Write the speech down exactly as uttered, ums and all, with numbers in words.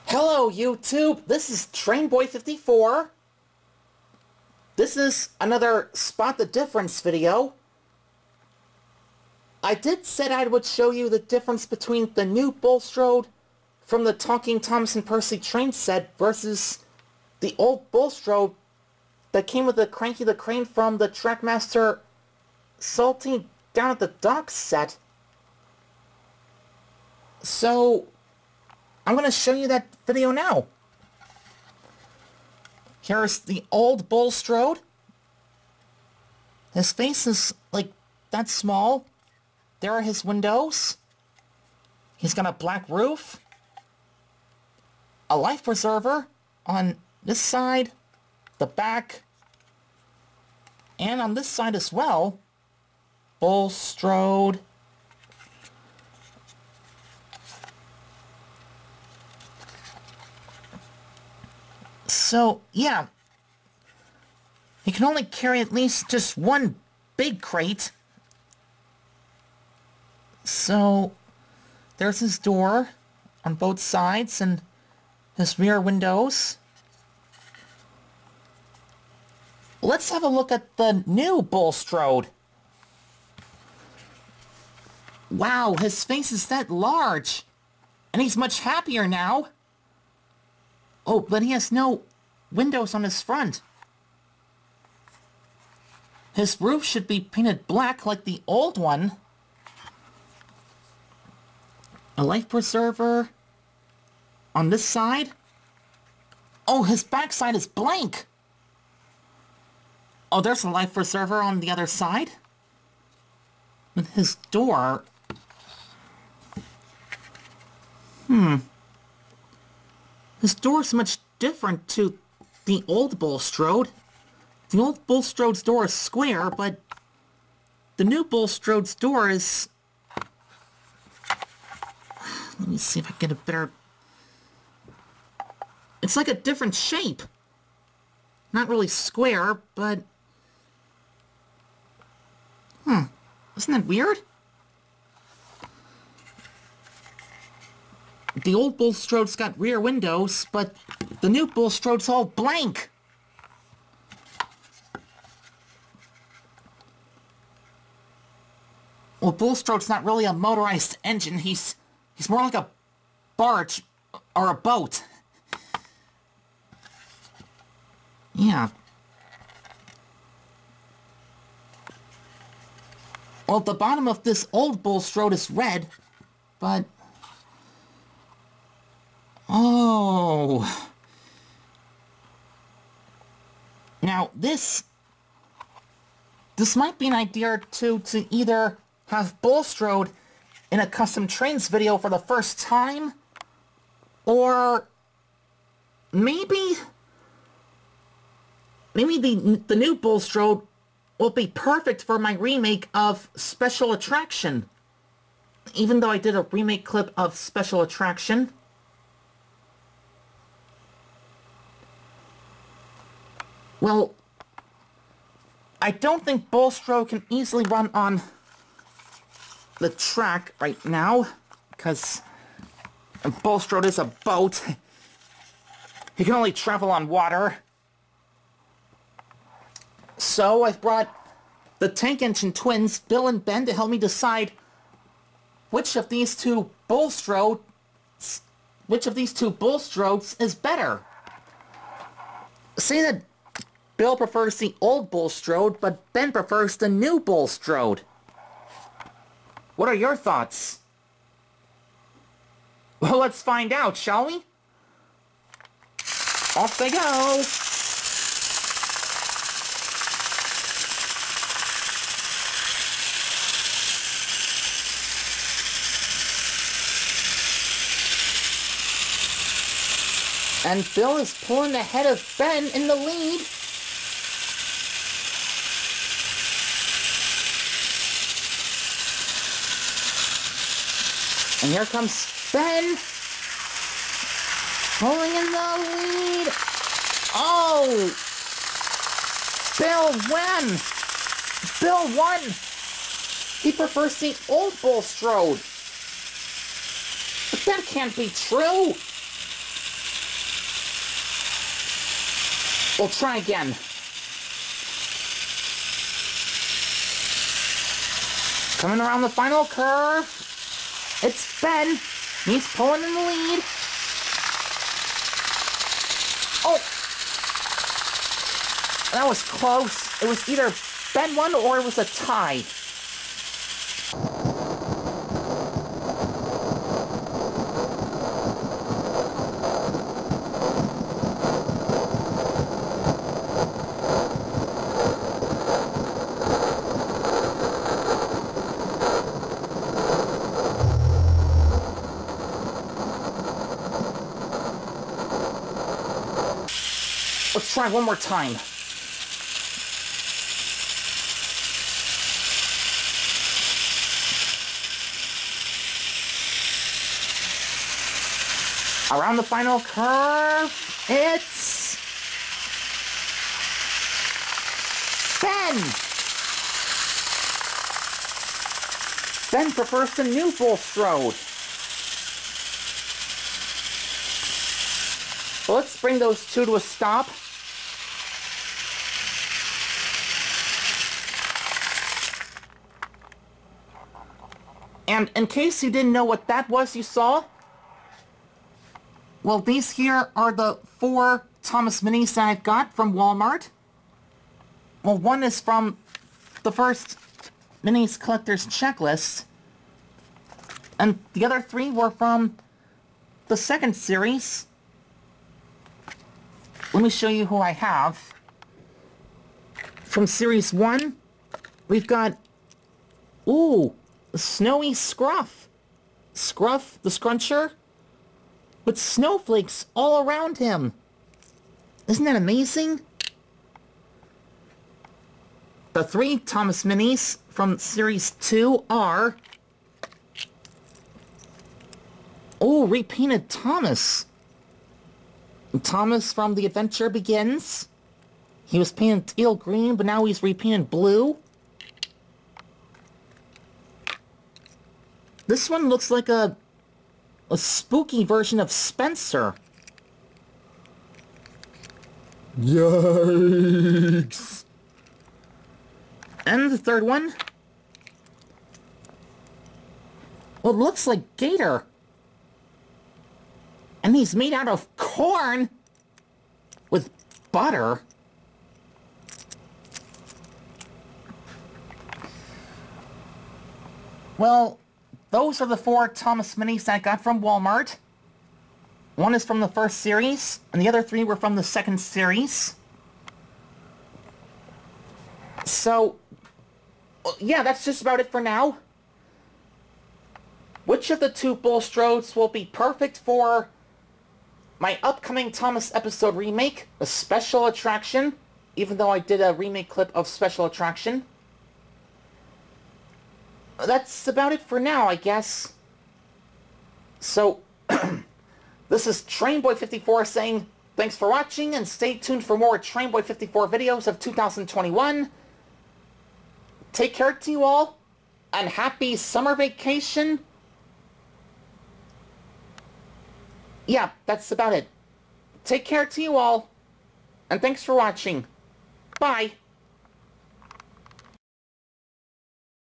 Hello YouTube, this is Trainboy fifty-four. This is another Spot the Difference video. I did said I would show you the difference between the new Bulstrode from the Talking Thomas and Percy train set versus the old Bulstrode that came with the Cranky the Crane from the Trackmaster Salty Down at the Docks set. So I'm going to show you that video now. Here's the old Bulstrode. His face is like that small. There are his windows. He's got a black roof. A life preserver on this side, the back, and on this side as well. Bulstrode. So, yeah, he can only carry at least just one big crate. So, there's his door on both sides and his rear windows. Let's have a look at the new Bulstrode. Wow, his face is that large, and he's much happier now. Oh, but he has no windows on his front. His roof should be painted black like the old one. A life preserver on this side. Oh, his backside is blank. Oh, there's a life preserver on the other side. And his door... Hmm. His door's much different to the old Bulstrode. The old Bulstrode's door is square, but the new Bulstrode's door is... Let me see if I can get a better... It's like a different shape. Not really square, but... Hmm. Isn't that weird? The old Bulstrode's got rear windows, but the new Bulstrode's all blank. Well, Bulstrode's not really a motorized engine. He's he's more like a barge or a boat. Yeah. Well, the bottom of this old Bulstrode is red, but... Oh. Now, this... This might be an idea to, to either have Bulstrode in a custom trains video for the first time, or maybe... Maybe the, the new Bulstrode will be perfect for my remake of Special Attraction. Even though I did a remake clip of Special Attraction. Well, I don't think Bulstrode can easily run on the track right now, because Bulstrode is a boat. He can only travel on water. So I've brought the Tank Engine twins, Bill and Ben, to help me decide which of these two Bulstrode, which of these two Bulstrodes is better. Say that Bill prefers the old Bulstrode, but Ben prefers the new Bulstrode. What are your thoughts? Well, let's find out, shall we? Off they go! And Bill is pulling ahead of Ben in the lead. And here comes Ben, pulling in the lead. Oh! Bill won! Bill won! He prefers the old Bulstrode. But that can't be true! We'll try again. Coming around the final curve. It's Ben. He's pulling in the lead. Oh! That was close. It was either Ben won or it was a tie. Let's try one more time. Around the final curve, it's Ben! Ben prefers the new Bulstrode. Well, let's bring those two to a stop. And in case you didn't know what that was you saw, well, these here are the four Thomas Minis that I got from Walmart. Well, one is from the first Minis Collector's Checklist, and the other three were from the second series. Let me show you who I have. From Series one, we've got, ooh, Snowy Scruff. Scruff the Scruncher with snowflakes all around him. Isn't that amazing? The three Thomas Minis from Series two are... Oh, repainted Thomas. Thomas from The Adventure Begins. He was painted teal green, but now he's repainted blue. This one looks like a, a spooky version of Spencer. Yikes! And the third one, well, it looks like Gator. And he's made out of corn with butter. Well, those are the four Thomas Minis that I got from Walmart. One is from the first series, and the other three were from the second series. So, yeah, that's just about it for now. Which of the two Bulstrodes will be perfect for my upcoming Thomas episode remake, a special attraction, even though I did a remake clip of Special Attraction? That's about it for now, I guess. So, this is Trainboy fifty-four saying thanks for watching, and stay tuned for more Trainboy fifty-four videos of two thousand twenty-one. Take care to you all, and happy summer vacation. Yeah, that's about it. Take care to you all, and thanks for watching. Bye.